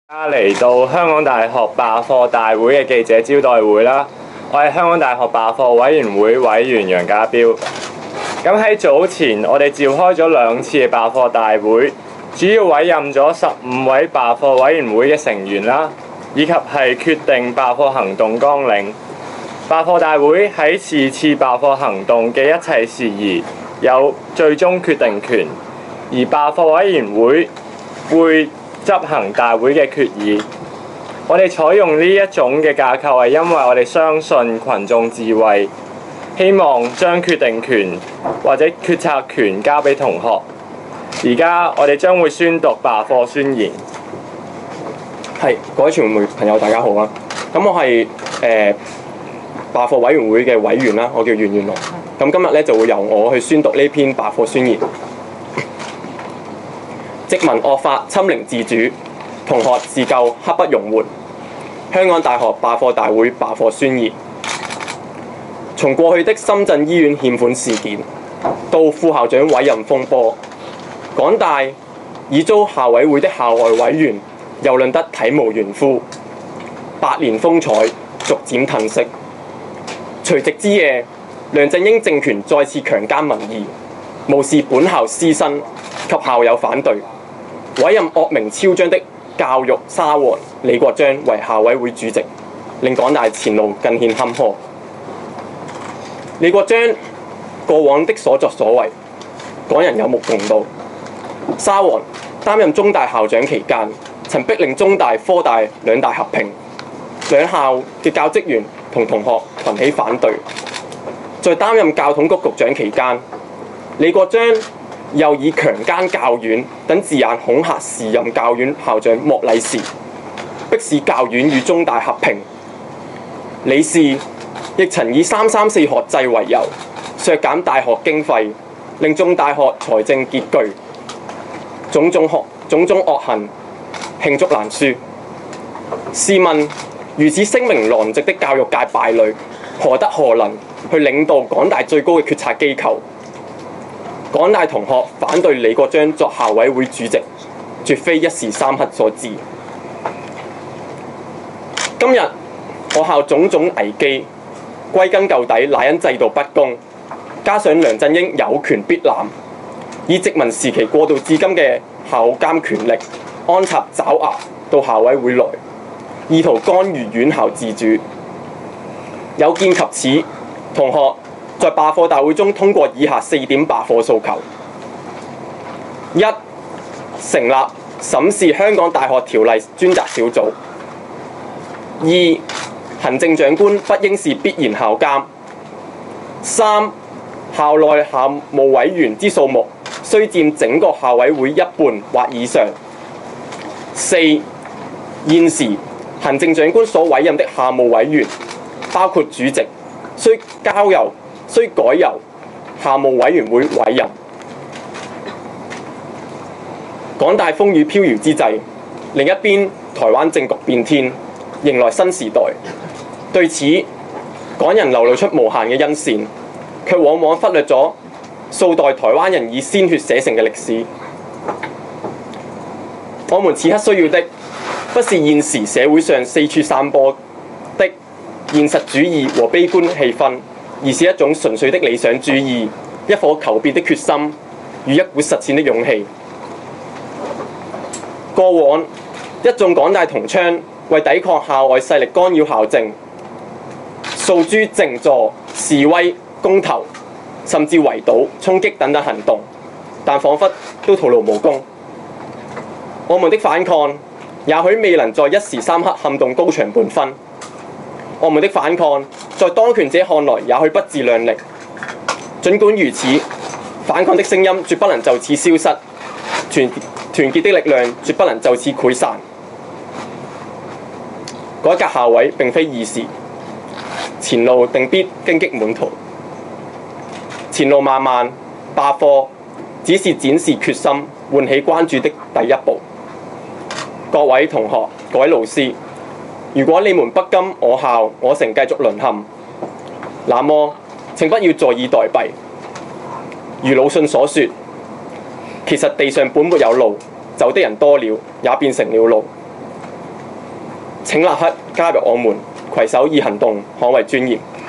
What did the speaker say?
嚟到香港大學罷課大會嘅記者招待會啦，我係香港大學罷課委員會委員楊家彪。咁喺早前，我哋召開咗2次嘅罷課大會，主要委任咗15位罷課委員會嘅成員啦，以及係決定罷課行動綱領。罷課大會喺次罷課行動嘅一切事宜有最終決定權，而罷課委員會會執行大會嘅決議。我哋採用呢一種嘅架構係因為我哋相信群眾智慧，希望將決定權或者決策權交俾同學。而家我哋將會宣讀罷課宣言。 各位傳媒朋友大家好啊！咁我係罷課委員會嘅委員啦，我叫袁元龍。咁今日咧就會由我去宣讀呢篇罷課宣言。殖民惡法侵凌自主，同學自救刻不容緩。香港大學罷課大會罷課宣言。從過去的深圳醫院欠款事件，到副校長委任風波，港大已遭校委會的校外委員蹂躪得體無完膚，百年風采逐漸褪色。除夕之夜，梁振英政權再次強姦民意，無視本校師生及校友反對，委任惡名昭彰的教育沙皇李國章為校委會主席，令港大前路更顯坎坷。李國章過往的所作所為，港人有目共睹。沙皇擔任中大校長期間，曾逼令中大、科大兩大合併，兩校嘅教職員同同學群起反對。在擔任教統局局長期間，李國章又以強姦教院等字眼恐嚇時任教院校長莫禮時，迫使教院與中大合併。李氏亦曾以334學制為由，削減大學經費，令眾大學財政拮據。種種惡行，罄竹難書。試問如此聲名狼藉的教育界敗類，何能去領導港大最高嘅決策機構？港大同學反對李國章作校委會主席，絕非一時三刻所致。今日學校種種危機，歸根究底乃因制度不公，加上梁振英有權必攬，以殖民時期過渡至今嘅校監權力安插爪牙到校委會來，意圖干預院校自主。有見及此，同學在罷課大會中通過以下4點罷課訴求： 1. 成立審視香港大學條例專責小組。 2. 行政長官不應是必然校監。 3. 校內校務委員之數目須佔整個校委會1半或以上。 4. 現時行政長官所委任的校務委員，包括主席，須改由校務委員會委任。港大風雨飄搖之際，另一邊台灣政局變天，迎來新時代。對此，港人流露出無限嘅欣羨，卻往往忽略咗數代台灣人以鮮血寫成嘅歷史。我們此刻需要的，不是現時社會上四處散播的現實主義和悲觀氣氛，而是一種純粹的理想主義，一顆求變的決心與一股實踐的勇氣。過往一眾港大同窗為抵抗校外勢力干擾校政，訴諸靜坐、示威、公投，甚至圍堵、衝擊等等行動，但彷彿都徒勞無功。我們的反抗也許未能在一時三刻撼動高牆半分，我們的反抗在當權者看來也許不自量力。儘管如此，反抗的聲音絕不能就此消失，團結的力量絕不能就此潰散。改革校委並非易事，前路定必荊棘滿途。前路漫漫，罷課只是展示決心、喚起關注的第一步。各位同學、各位老師，如果你們不甘我校我城繼續淪陷，那麼請不要坐以待斃。如魯迅所說，其實地上本沒有路，走的人多了，也變成了路。 請立刻加入我們，攜手以行動捍衛尊嚴。